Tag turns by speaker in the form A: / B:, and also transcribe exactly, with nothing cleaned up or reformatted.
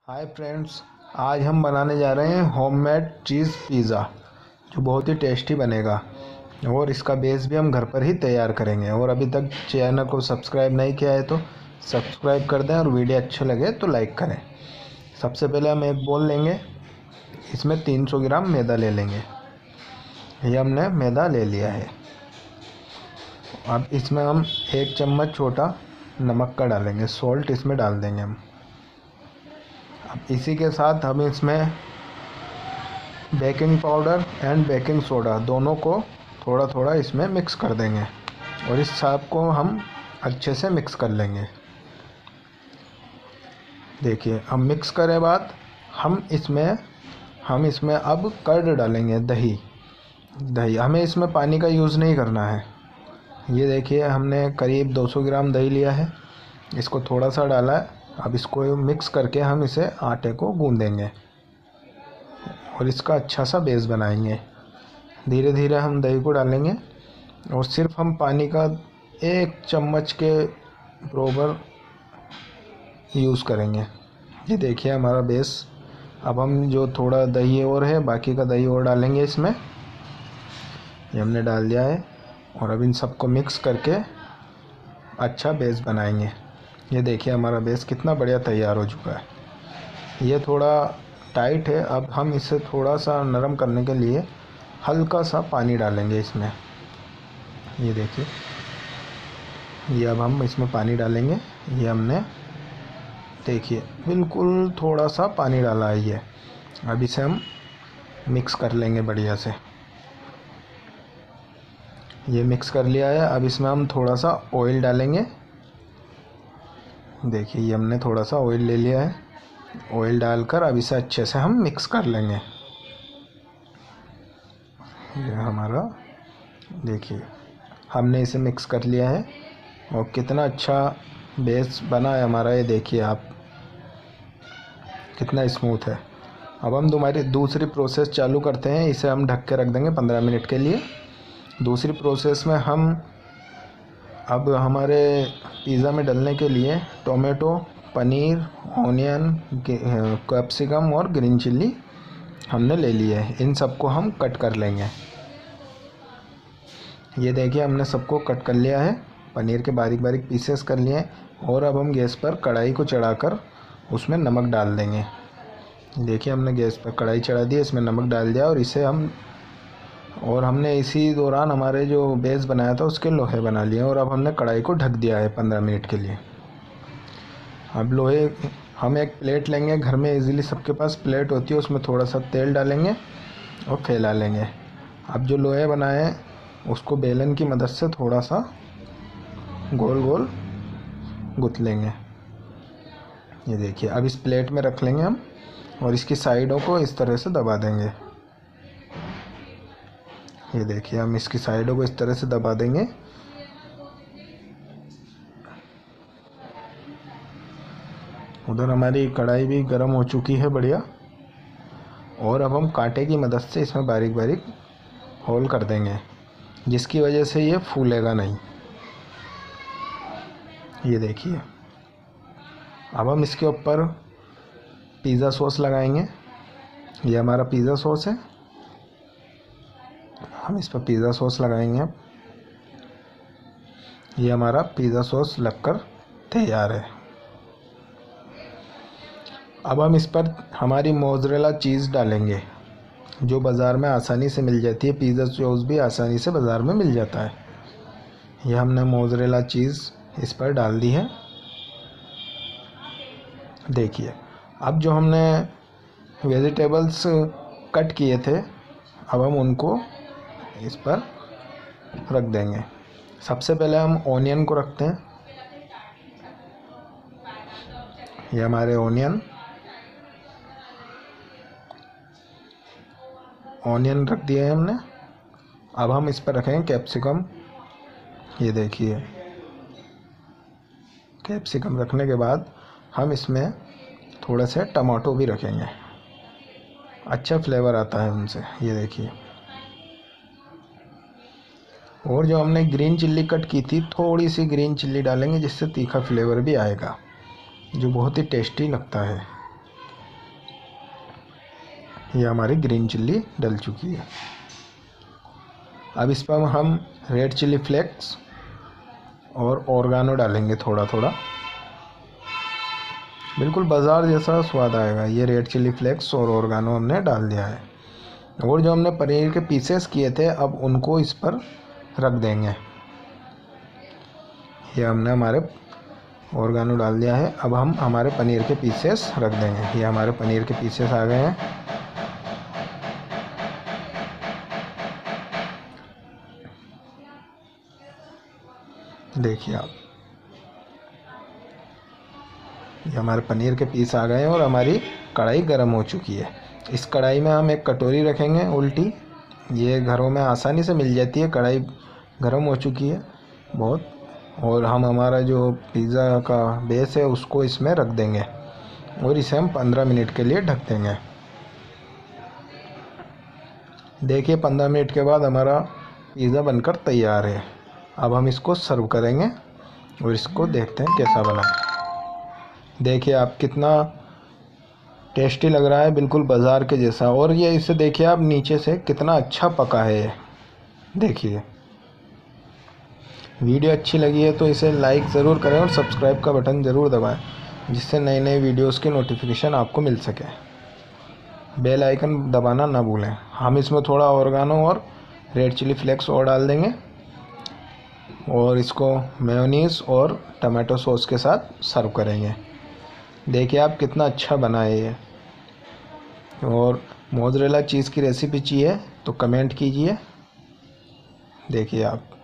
A: Hi friends, आज हम बनाने जा रहे हैं होममेड चीज़ पिज़्ज़ा जो बहुत ही टेस्टी बनेगा। और इसका बेस भी हम घर पर ही तैयार करेंगे। और अभी तक चैनल को सब्सक्राइब नहीं किया है तो सब्सक्राइब कर दें और वीडियो अच्छे लगे तो लाइक करें। सबसे पहले हम एक बोल लेंगे, इसमें तीन सौ ग्राम मैदा ले लेंगे। ये हमने मैदा ले लिया है। अब इसमें हम एक चम्मच छोटा नमक का डालेंगे, सॉल्ट इसमें डाल देंगे हम। अब इसी के साथ हम इसमें baking powder and baking soda दोनों को थोड़ा थोड़ा इसमें मिक्स कर देंगे और इस सब को हम अच्छे से मिक्स कर लेंगे। देखिए, हम मिक्स करे बाद हम इसमें हम इसमें अब कर्ड डालेंगे, दही दही हमें इसमें पानी का यूज़ नहीं करना है। ये देखिए, हमने करीब दो सौ ग्राम दही लिया है, इसको थोड़ा सा डाला है। अब इसको मिक्स करके हम इसे आटे को गूंदेंगे और इसका अच्छा सा बेस बनाएंगे। धीरे धीरे हम दही को डालेंगे और सिर्फ हम पानी का एक चम्मच के बराबर यूज़ करेंगे। ये देखिए हमारा बेस। अब हम जो थोड़ा दही और है, बाकी का दही और डालेंगे इसमें। ये हमने डाल दिया है और अब इन सबको मिक्स करके अच्छा बेस बनाएंगे। ये देखिए हमारा बेस कितना बढ़िया तैयार हो चुका है। ये थोड़ा टाइट है, अब हम इसे थोड़ा सा नरम करने के लिए हल्का सा पानी डालेंगे इसमें। ये देखिए, ये अब हम इसमें पानी डालेंगे। ये हमने देखिए बिल्कुल थोड़ा सा पानी डाला है। ये अब इसे हम मिक्स कर लेंगे बढ़िया से। ये मिक्स कर लिया है। अब इसमें हम थोड़ा सा ऑयल डालेंगे। देखिए, ये हमने थोड़ा सा ऑयल ले लिया है। ऑयल डालकर अब इसे अच्छे से हम मिक्स कर लेंगे। ये हमारा, देखिए हमने इसे मिक्स कर लिया है और कितना अच्छा बेस बना है हमारा। ये देखिए आप, कितना स्मूथ है। अब हम तुम्हारी दूसरी प्रोसेस चालू करते हैं। इसे हम ढक के रख देंगे पंद्रह मिनट के लिए। दूसरी प्रोसेस में हम अब हमारे पिज़्ज़ा में डालने के लिए टोमेटो, पनीर, ऑनियन, कैप्सिकम और ग्रीन चिल्ली हमने ले लिए है। इन सबको हम कट कर लेंगे। ये देखिए, हमने सबको कट कर लिया है, पनीर के बारीक बारीक पीसेस कर लिए। और अब हम गैस पर कढ़ाई को चढ़ाकर उसमें नमक डाल देंगे। देखिए, हमने गैस पर कढ़ाई चढ़ा दी, इसमें नमक डाल दिया और इसे हम और हमने इसी दौरान हमारे जो बेस बनाया था उसके लोहे बना लिए। और अब हमने कढ़ाई को ढक दिया है पंद्रह मिनट के लिए। अब लोहे हम एक प्लेट लेंगे, घर में इजीली सबके पास प्लेट होती है, उसमें थोड़ा सा तेल डालेंगे और फैला लेंगे। अब जो लोहे बनाए हैं उसको बेलन की मदद से थोड़ा सा गोल गोल गुथ लेंगे। ये देखिए, अब इस प्लेट में रख लेंगे हम और इसकी साइडों को इस तरह से दबा देंगे। ये देखिए, हम इसकी साइडों को इस तरह से दबा देंगे। उधर हमारी कढ़ाई भी गर्म हो चुकी है बढ़िया। और अब हम कांटे की मदद से इसमें बारीक बारीक होल कर देंगे, जिसकी वजह से ये फूलेगा नहीं। ये देखिए, अब हम इसके ऊपर पिज़्ज़ा सॉस लगाएंगे। ये हमारा पिज़्ज़ा सॉस है, हम इस पर पिज़्ज़ा सॉस लगाएंगे। अब ये हमारा पिज़्ज़ा सॉस लगकर तैयार है। अब हम इस पर हमारी मोज़रेला चीज़ डालेंगे, जो बाज़ार में आसानी से मिल जाती है। पिज़्ज़ा सॉस भी आसानी से बाज़ार में मिल जाता है। ये हमने मोज़रेला चीज़ इस पर डाल दी है। देखिए, अब जो हमने वेजिटेबल्स कट किए थे, अब हम उनको इस पर रख देंगे। सबसे पहले हम ऑनियन को रखते हैं। ये हमारे ऑनियन ऑनियन रख दिए हैं हमने। अब हम इस पर रखेंगे कैप्सिकम। ये देखिए, कैप्सिकम रखने के बाद हम इसमें थोड़े से टमाटो भी रखेंगे, अच्छा फ्लेवर आता है उनसे। ये देखिए, और जो हमने ग्रीन चिल्ली कट की थी, थोड़ी सी ग्रीन चिल्ली डालेंगे, जिससे तीखा फ्लेवर भी आएगा, जो बहुत ही टेस्टी लगता है। ये हमारी ग्रीन चिल्ली डल चुकी है। अब इस पर हम रेड चिल्ली फ्लेक्स और ऑर्गेनो डालेंगे थोड़ा थोड़ा, बिल्कुल बाज़ार जैसा स्वाद आएगा। ये रेड चिल्ली फ्लेक्स और ऑर्गेनो हमने डाल दिया है। और जो हमने पनीर के पीसेस किए थे अब उनको इस पर रख देंगे। ये हमने हमारे ऑर्गेनो डाल दिया है। अब हम हमारे पनीर के पीसेस रख देंगे। ये हमारे पनीर के पीसेस आ गए हैं। देखिए आप, ये हमारे पनीर के पीस आ गए हैं और हमारी कढ़ाई गर्म हो चुकी है। इस कढ़ाई में हम एक कटोरी रखेंगे उल्टी, ये घरों में आसानी से मिल जाती है। कढ़ाई गर्म हो चुकी है बहुत, और हम हमारा जो पिज़्ज़ा का बेस है उसको इसमें रख देंगे और इसे हम पंद्रह मिनट के लिए ढक देंगे। देखिए पंद्रह मिनट के बाद हमारा पिज़्ज़ा बनकर तैयार है। अब हम इसको सर्व करेंगे और इसको देखते हैं कैसा बना। देखिए आप, कितना टेस्टी लग रहा है, बिल्कुल बाज़ार के जैसा। और ये इसे देखिए आप, नीचे से कितना अच्छा पका है ये। देखिए, वीडियो अच्छी लगी है तो इसे लाइक ज़रूर करें और सब्सक्राइब का बटन ज़रूर दबाएं, जिससे नए नए वीडियोस की नोटिफिकेशन आपको मिल सके। बेल आइकन दबाना ना भूलें। हम इसमें थोड़ा ऑर्गेनो और रेड चिली फ्लेक्स और डाल देंगे और इसको मेयोनीज़ और टमाटो सॉस के साथ सर्व करेंगे। देखिए आप, कितना अच्छा बना है ये। और मोज़रेला चीज़ की रेसिपी चाहिए तो कमेंट कीजिए। देखिए आप।